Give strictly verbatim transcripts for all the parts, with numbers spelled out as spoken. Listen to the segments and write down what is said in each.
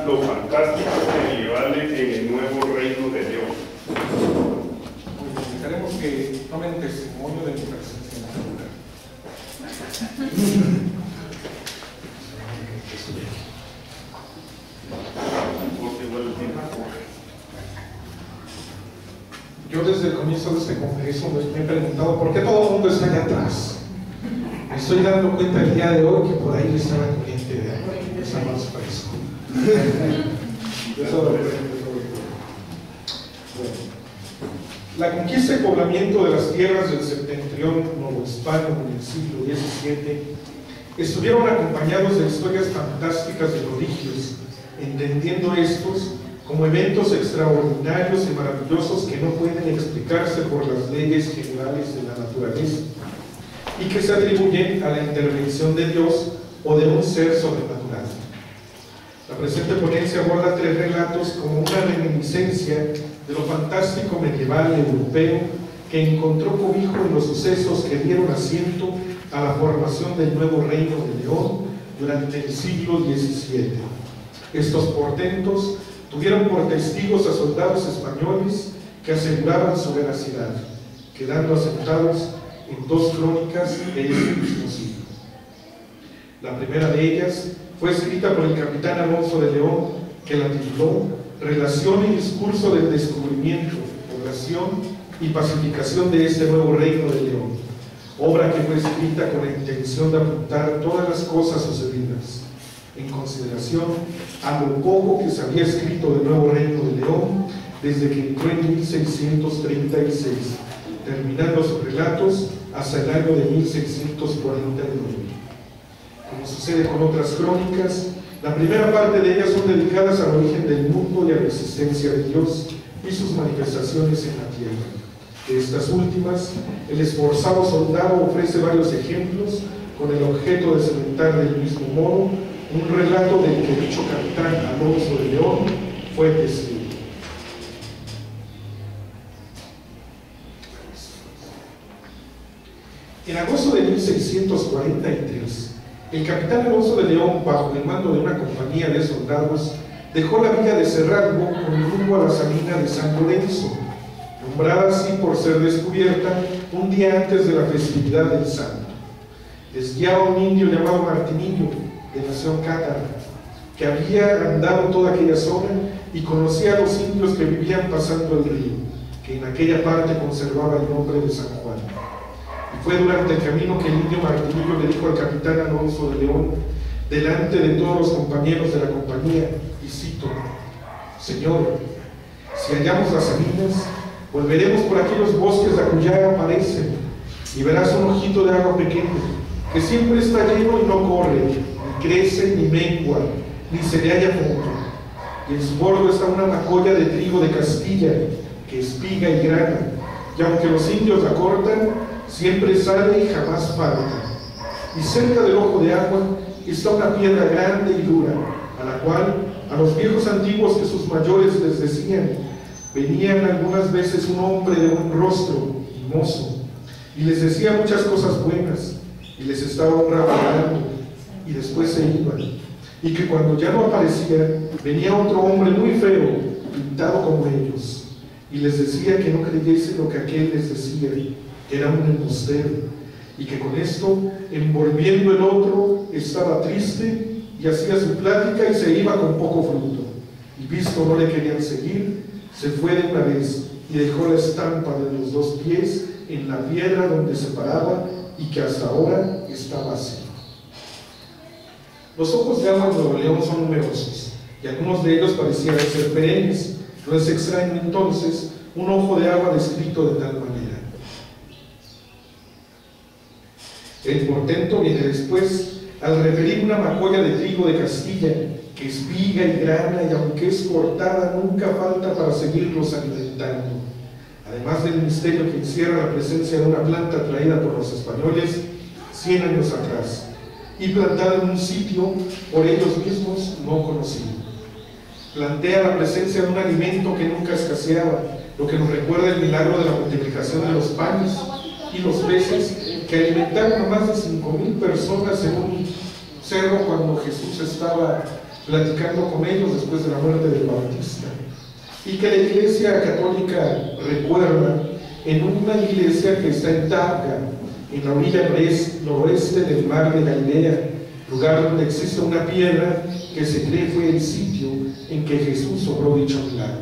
lo fantástico medievales en el nuevo reino de Dios. Necesitaremos que tomen testimonio de mi presencia natural. Yo desde el comienzo de este congreso me he preguntado por qué todo el mundo está allá atrás. Me estoy dando cuenta el día de hoy que por ahí está la corriente de agua, está más fresco. La conquista y poblamiento de las tierras del septentrión novohispano en el siglo diecisiete estuvieron acompañados de historias fantásticas de prodigios, entendiendo estos como eventos extraordinarios y maravillosos que no pueden explicarse por las leyes generales de la naturaleza y que se atribuyen a la intervención de Dios o de un ser sobrenatural. La presente ponencia aborda tres relatos como una reminiscencia de lo fantástico medieval europeo que encontró cobijo en los sucesos que dieron asiento a la formación del nuevo reino de León durante el siglo diecisiete. Estos portentos tuvieron por testigos a soldados españoles que aseguraban su veracidad, quedando asentados en dos crónicas de ese mismo siglo. La primera de ellas fue escrita por el capitán Alonso de León, que la tituló Relación y discurso del descubrimiento, población y pacificación de este nuevo reino de León, obra que fue escrita con la intención de apuntar todas las cosas sucedidas, en consideración a lo poco que se había escrito del nuevo reino de León desde que entró en mil seiscientos treinta y seis, terminando sus relatos hasta el año de mil seiscientos cuarenta y nueve. Como sucede con otras crónicas, la primera parte de ellas son dedicadas al origen del mundo y a la existencia de Dios y sus manifestaciones en la tierra. De estas últimas, el esforzado soldado ofrece varios ejemplos con el objeto de cementar del mismo modo un relato del que dicho capitán Alonso de León fue testigo. En agosto de mil seiscientos cuarenta y tres, el capitán Alonso de León, bajo el mando de una compañía de soldados, dejó la villa de Cerralbo con rumbo a la salina de San Lorenzo, nombrada así por ser descubierta un día antes de la festividad del santo. Les guiaba un indio llamado Martinillo, de nación cátara, que había andado toda aquella zona y conocía a los indios que vivían pasando el río, que en aquella parte conservaba el nombre de San Juan. Y fue durante el camino que el indio Martinillo le dijo al capitán Alonso de León, delante de todos los compañeros de la compañía, y cito: Señor, si hallamos las salinas, volveremos por aquellos bosques de Acuyá aparecen, y verás un ojito de agua pequeño, que siempre está lleno y no corre, ni crece ni mengua, ni se le halla fondo. Y en su bordo está una macolla de trigo de Castilla, que espiga y grana, y aunque los indios la cortan, siempre sale y jamás falta. Y cerca del ojo de agua está una piedra grande y dura, a la cual a los viejos antiguos que sus mayores les decían, venían algunas veces un hombre de un rostro y mozo, y les decía muchas cosas buenas, y les estaba honrando, y después se iban, y que cuando ya no aparecía, venía otro hombre muy feo, pintado como ellos, y les decía que no creyese lo que aquel les decía, que era un embustero, y que con esto, envolviendo el otro, estaba triste, y hacía su plática y se iba con poco fruto, y visto no le querían seguir, se fue de una vez, y dejó la estampa de los dos pies en la piedra donde se paraba, y que hasta ahora está vacío. Los ojos de agua en Nuevo León son numerosos, y algunos de ellos parecían ser perennes. No es extraño entonces un ojo de agua descrito de tal manera. El portento viene después al referir una macolla de trigo de Castilla, que espiga y grana, y aunque es cortada, nunca falta para seguirlos alimentando. Además del misterio que encierra la presencia de una planta traída por los españoles cien años atrás, y plantada en un sitio por ellos mismos no conocido. Plantea la presencia de un alimento que nunca escaseaba, lo que nos recuerda el milagro de la multiplicación de los panes y los peces, que alimentaron a más de cinco mil personas en un cerro cuando Jesús estaba platicando con ellos después de la muerte del Bautista, y que la Iglesia Católica recuerda en una iglesia que está en Tabga, en la orilla noroeste del mar de Galilea, lugar donde existe una piedra que se cree fue el sitio en que Jesús obró dicho milagro.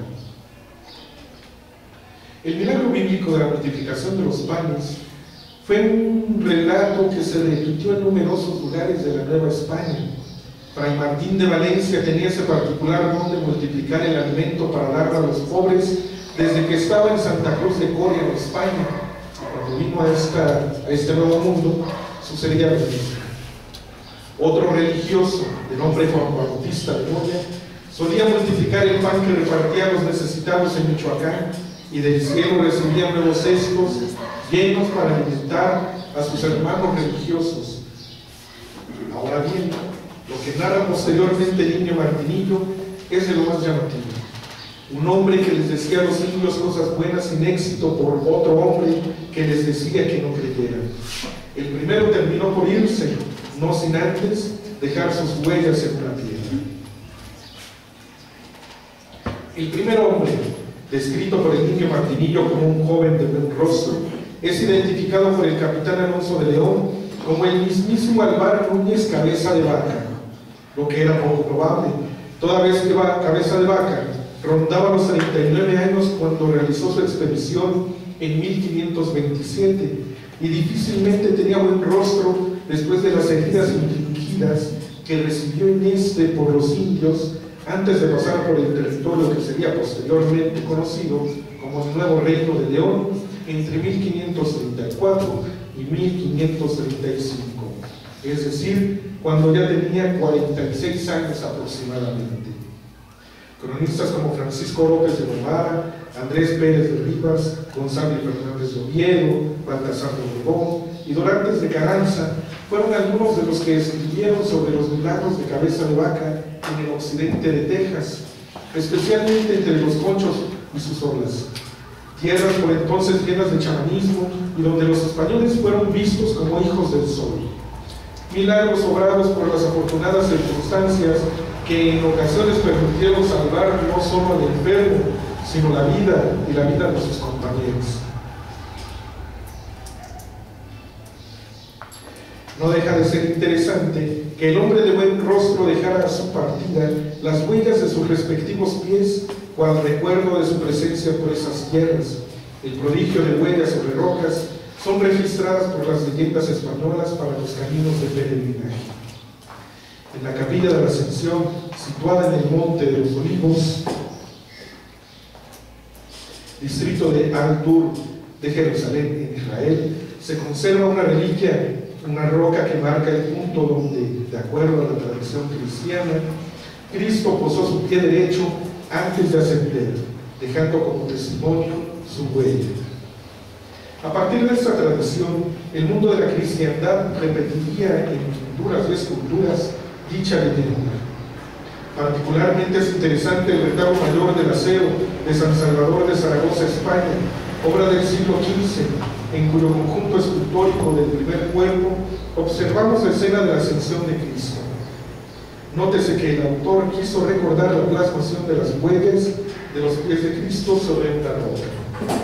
El milagro bíblico de la multiplicación de los panes fue un relato que se repitió en numerosos lugares de la Nueva España. Fray Martín de Valencia tenía ese particular don de multiplicar el alimento para darlo a los pobres desde que estaba en Santa Cruz de Coria, en España. Cuando vino a, esta, a este nuevo mundo, sucedía lo mismo. Otro religioso, de nombre Juan Bautista de Moya, solía multiplicar el pan que repartía a los necesitados en Michoacán, y del cielo recibía nuevos cestos llenos para alimentar a sus hermanos religiosos. Ahora bien, lo que narra posteriormente el indio Martinillo es de lo más llamativo. Un hombre que les decía a los indios cosas buenas sin éxito por otro hombre que les decía que no creyeran. El primero terminó por irse, no sin antes dejar sus huellas en una piedra. El primer hombre, descrito por el indio Martinillo como un joven de buen rostro, es identificado por el capitán Alonso de León como el mismísimo Álvaro Núñez Cabeza de Vaca, lo que era poco probable, toda vez que Cabeza de Vaca rondaba los treinta y nueve años cuando realizó su expedición en mil quinientos veintisiete, y difícilmente tenía buen rostro después de las heridas infligidas que recibió en este por los indios antes de pasar por el territorio que sería posteriormente conocido como el Nuevo Reino de León entre mil quinientos treinta y cuatro y mil quinientos treinta y cinco, es decir, cuando ya tenía cuarenta y seis años aproximadamente. Cronistas como Francisco López de Gomara, Andrés Pérez de Rivas, Gonzalo Fernández de Oviedo, Baltasar de Obregón y Dorantes de Carranza fueron algunos de los que escribieron sobre los milagros de Cabeza de Vaca en el occidente de Texas, especialmente entre los Conchos y sus olas, tierras por entonces llenas de chamanismo y donde los españoles fueron vistos como hijos del sol. Milagros obrados por las afortunadas circunstancias que en ocasiones permitieron salvar no solo al enfermo, sino la vida y la vida de sus compañeros. No deja de ser interesante que el hombre de buen rostro dejara a su partida las huellas de sus respectivos pies, cual recuerdo de su presencia por esas tierras. El prodigio de huellas sobre rocas son registradas por las leyendas españolas para los caminos de peregrinaje. En la capilla de la Ascensión, situada en el Monte de los Olivos, distrito de Al-Dur de Jerusalén, en Israel, se conserva una reliquia, una roca que marca el punto donde, de acuerdo a la tradición cristiana, Cristo posó su pie derecho antes de ascender, dejando como testimonio su huella. A partir de esta tradición, el mundo de la cristiandad repetiría en pinturas y esculturas dicha leyenda. Particularmente es interesante el retablo mayor del acero de San Salvador de Zaragoza, España, obra del siglo quince, en cuyo conjunto escultórico del primer cuerpo observamos la escena de la ascensión de Cristo. Nótese que el autor quiso recordar la plasmación de las huellas de los pies de Cristo sobre una roca.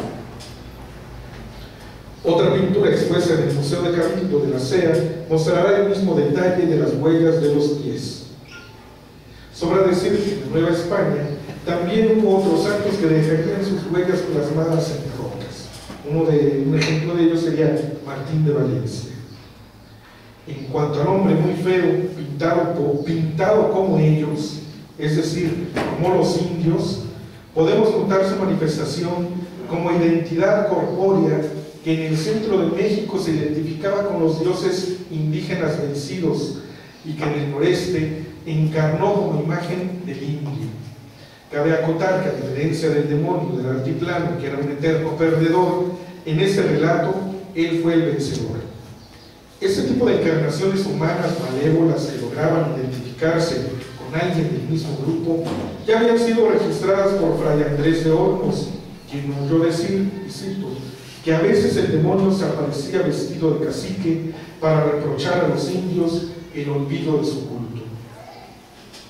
Otra pintura expuesta en el Museo de Cabildo de la C E A mostrará el mismo detalle de las huellas de los pies. Sobra decir que en Nueva España también hubo otros santos que dejarían sus huellas plasmadas en rocas. Uno de, un ejemplo de ellos sería Martín de Valencia. En cuanto al hombre muy feo, pintado, pintado como ellos, es decir, como los indios, podemos notar su manifestación como identidad corpórea que en el centro de México se identificaba con los dioses indígenas vencidos y que en el noreste encarnó como imagen del indio. Cabe acotar que, a diferencia del demonio del altiplano, que era un eterno perdedor, en este relato él fue el vencedor. Este tipo de encarnaciones humanas malévolas que lograban identificarse con alguien del mismo grupo ya habían sido registradas por Fray Andrés de Olmos, quien oyó decir, y cito, que a veces el demonio se aparecía vestido de cacique para reprochar a los indios el olvido de su culto.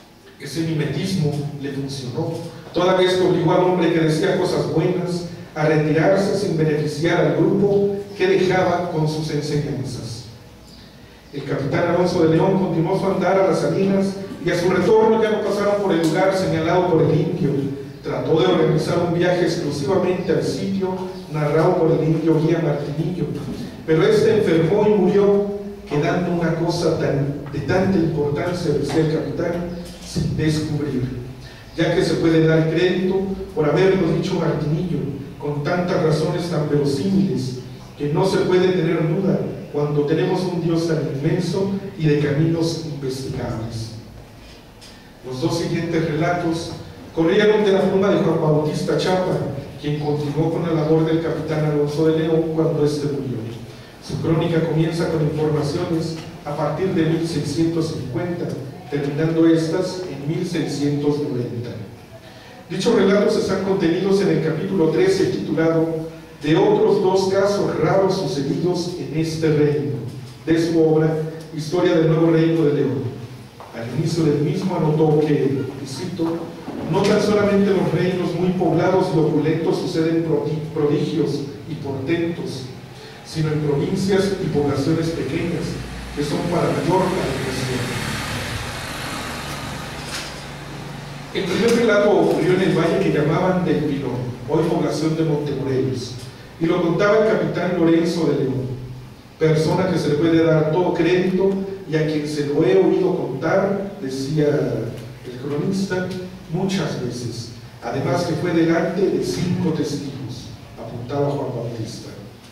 Ese mimetismo le funcionó, toda vez que obligó al hombre que decía cosas buenas a retirarse sin beneficiar al grupo que dejaba con sus enseñanzas. El capitán Alonso de León continuó su andar a las salinas y a su retorno ya no pasaron por el lugar señalado por el indio. Trató de organizar un viaje exclusivamente al sitio narrado por el indio guía Martinillo, pero este enfermó y murió, quedando una cosa tan, de tanta importancia, decía el capitán, sin descubrir, ya que se puede dar crédito por haberlo dicho Martinillo, con tantas razones tan verosímiles, que no se puede tener duda cuando tenemos un Dios tan inmenso y de caminos investigables. Los dos siguientes relatos corrieron de la pluma de Juan Bautista Chapa, quien continuó con la labor del capitán Alonso de León cuando éste murió. Su crónica comienza con informaciones a partir de mil seiscientos cincuenta, terminando estas en mil seiscientos noventa. Dichos relatos están contenidos en el capítulo trece, titulado "De otros dos casos raros sucedidos en este reino", de su obra Historia del Nuevo Reino de León. Al inicio del mismo anotó que, y cito, "no tan solamente en los reinos muy poblados y opulentos suceden prodigios y portentos, sino en provincias y poblaciones pequeñas, que son para mayor admiración". El primer relato ocurrió en el valle que llamaban del Pilón, hoy población de Montemorelos, y lo contaba el capitán Lorenzo de León, persona que se le puede dar todo crédito y a quien se lo he oído contar, decía el cronista, muchas veces, además que fue delante de cinco testigos, apuntaba Juan Bautista.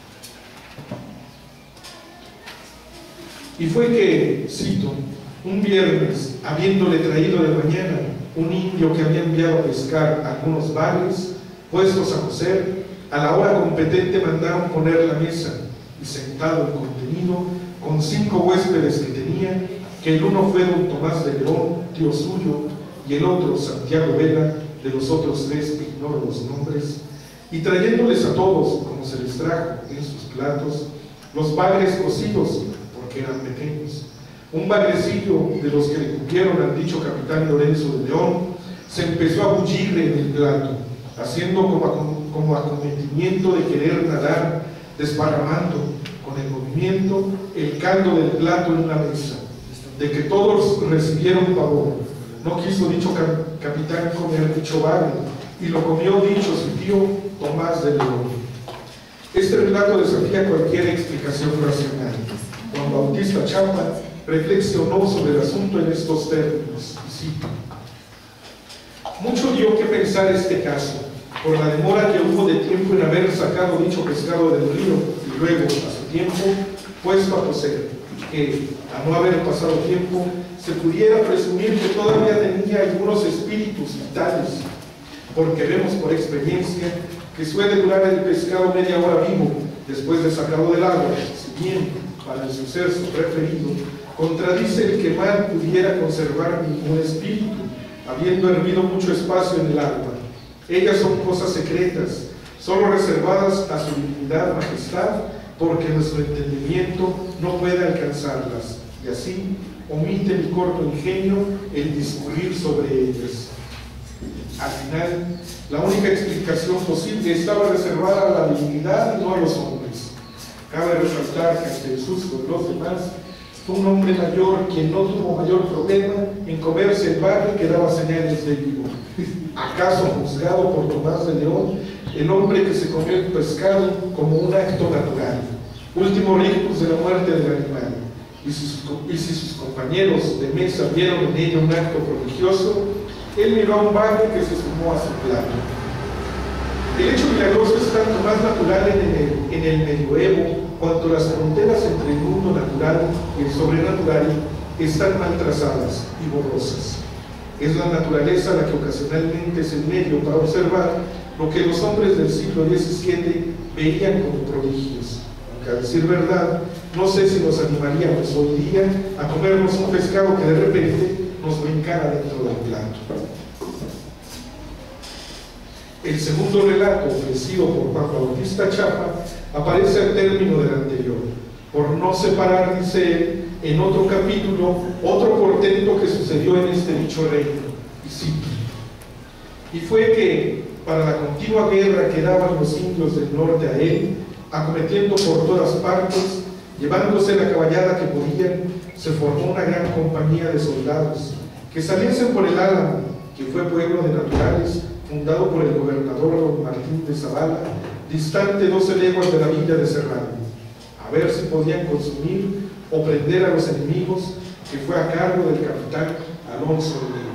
Y fue que, cito, un viernes, habiéndole traído de mañana un indio que había enviado a pescar algunos bagres, puestos a cocer, a la hora competente mandaron poner la mesa, y sentado el contenido, con cinco huéspedes que tenía, que el uno fue don Tomás de León, tío suyo, y el otro Santiago Vela, de los otros tres ignoro los nombres, y trayéndoles a todos, como se les trajo en sus platos, los bagres cocidos, porque eran pequeños. Un bagrecillo de los que le cupieron al dicho capitán Lorenzo de León se empezó a bullir en el plato, haciendo como, como acometimiento de querer nadar, desparramando con el movimiento el caldo del plato en una mesa, de que todos recibieron pavor. No quiso dicho cap capitán comer dicho bagre, y lo comió dicho su tío Tomás de León. Este relato desafía cualquier explicación racional. Juan Bautista Chapa reflexionó sobre el asunto en estos términos, y cito: "Mucho dio que pensar este caso, por la demora que hubo de tiempo en haber sacado dicho pescado del río, y luego, a su tiempo, puesto a cocer, que, a no haber pasado tiempo, se pudiera presumir que todavía tenía algunos espíritus vitales, porque vemos por experiencia que suele durar el pescado media hora vivo, después de sacado del agua, si bien, para el suceso referido, contradice el que mal pudiera conservar ningún espíritu, habiendo hervido mucho espacio en el agua. Ellas son cosas secretas, solo reservadas a su divinidad majestad, porque nuestro entendimiento no puede alcanzarlas, y así omite mi corto ingenio el discurrir sobre ellas. Al final, la única explicación posible estaba reservada a la divinidad y no a los hombres. Cabe resaltar que ante el susto de los demás, fue un hombre mayor quien no tuvo mayor problema en comerse el bagre que daba señales de vivo. ¿Acaso juzgado por Tomás de León, el hombre que se comió el pescado como un acto natural, último rictus de la muerte del animal? Y si, sus, y si sus compañeros de mesa vieron en ello un acto prodigioso, él miró a un bagre que se sumó a su plato. El hecho milagroso es tanto más natural en el, en el medioevo, cuanto las fronteras entre el mundo natural y el sobrenatural están mal trazadas y borrosas. Es la naturaleza la que ocasionalmente es el medio para observar lo que los hombres del siglo diecisiete veían como prodigios. Aunque a decir verdad, no sé si nos animaríamos hoy día a comernos un pescado que de repente nos brincara dentro del plato. El segundo relato, ofrecido por Juan Bautista Chapa, aparece al término del anterior, por no separar, dice él, en otro capítulo, otro portento que sucedió en este dicho reino, y cito: y fue que, para la continua guerra que daban los indios del norte a él, acometiendo por todas partes, llevándose la caballada que podían, se formó una gran compañía de soldados, que saliesen por el Álamo, que fue pueblo de naturales, fundado por el gobernador don Martín de Zavala, distante doce leguas de la villa de Cerralbo, a ver si podían consumir o prender a los enemigos, que fue a cargo del capitán Alonso de León.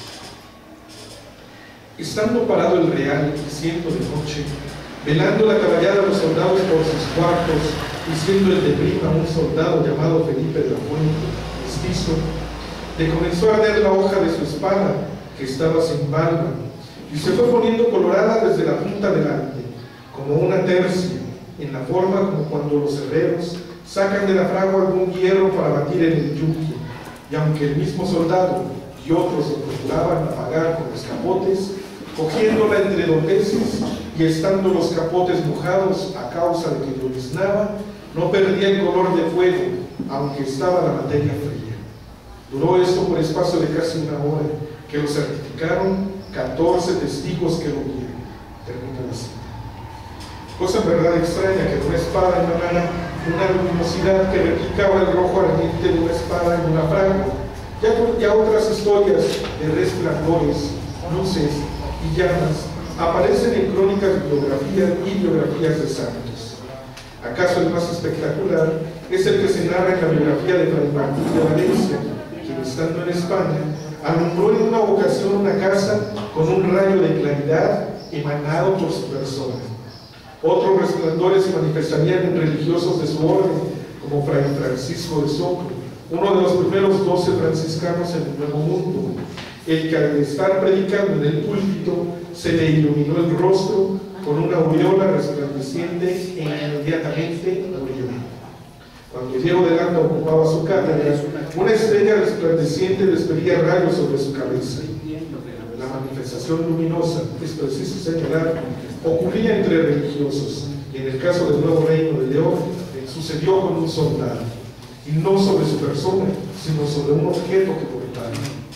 Estando parado el real y siendo de noche, velando la caballada de los soldados por sus cuartos, y siendo el de prima un soldado llamado Felipe de la Fuente, mestizo, le comenzó a arder la hoja de su espada, que estaba sin palma, y se fue poniendo colorada desde la punta delante, como una tercia, en la forma como cuando los herreros sacan de la fragua algún hierro para batir en el yunque, y aunque el mismo soldado y otros se procuraban apagar con los capotes, cogiéndola entre dobleces y estando los capotes mojados a causa de que lloviznaba, no perdía el color de fuego, aunque estaba la materia fría. Duró esto por espacio de casi una hora, que lo certificaron catorce testigos que lo vieron. Termina la cita. Cosa en verdad extraña que una espada emanara una luminosidad que replicaba el rojo ardiente de una espada en una fragua. Ya, ya otras historias de resplandores, luces y llamas aparecen en crónicas biografías y biografías de santos. ¿Acaso el más espectacular es el que se narra en la biografía de Fray Martín de Valencia, quien estando en España alumbró en una ocasión una casa con un rayo de claridad emanado por su persona? Otros resplandores se manifestarían en religiosos de su orden, como Fray Francisco de Socro, uno de los primeros doce franciscanos en el Nuevo Mundo, el que al estar predicando en el púlpito se le iluminó el rostro con una aureola resplandeciente e inmediatamente murió. Cuando Diego de Landa ocupaba su cátedra, una estrella resplandeciente despedía rayos sobre su cabeza. La manifestación luminosa, es preciso señalar, ocurría entre religiosos, y en el caso del Nuevo Reino de León sucedió con un soldado, y no sobre su persona, sino sobre un objeto que portaba.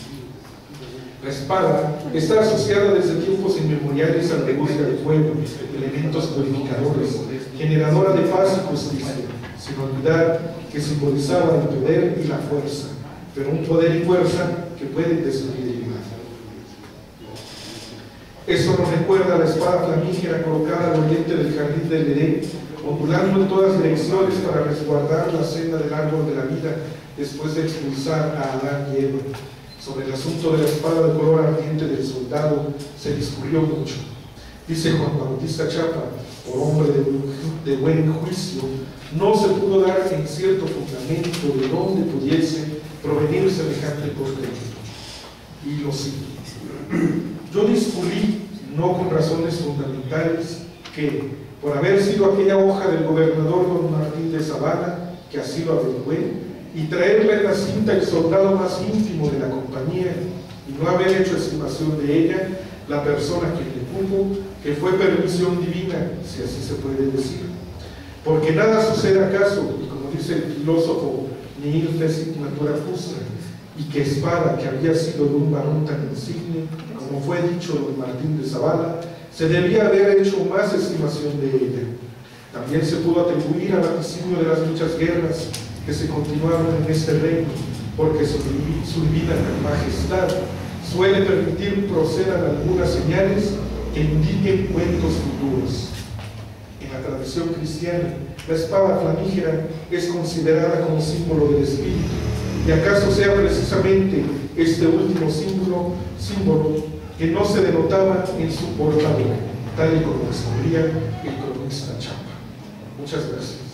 La espada está asociada desde tiempos inmemoriales a la industria de fuego, elementos purificadores, generadora de paz y justicia, sin olvidar que simbolizaba el poder y la fuerza, pero un poder y fuerza que pueden destruir el mal. Eso nos recuerda a la espada flamígera colocada al oriente del jardín del Edén, ondulando en todas direcciones para resguardar la senda del árbol de la vida después de expulsar a Adán y Eva. Sobre el asunto de la espada de color ardiente del soldado se discurrió mucho. Dice Juan Bautista Chapa, por hombre de, de buen juicio, no se pudo dar en cierto fundamento de donde pudiese provenir semejante procedimiento. Y lo sigue. Yo discurrí, no con razones fundamentales, que, por haber sido aquella hoja del gobernador don Martín de Zavala, que así lo averigüé, y traerla en la cinta el soldado más íntimo de la compañía, y no haber hecho estimación de ella, la persona quien le pudo, que fue permisión divina, si así se puede decir. Porque nada sucede acaso, y como dice el filósofo nihil fecit natura justa, y que espada que había sido de un varón tan insigne, como fue dicho don Martín de Zavala, se debía haber hecho más estimación de ella. También se pudo atribuir al vaticinio de las muchas guerras que se continuaron en este reino, porque su, su divina majestad suele permitir procedan algunas señales que indiquen cuentos futuros. En la tradición cristiana, la espada flamígera es considerada como símbolo del espíritu, y acaso sea precisamente este último símbolo, símbolo que no se denotaba en su portador, tal y como descubría el cronista Chapa. Muchas gracias.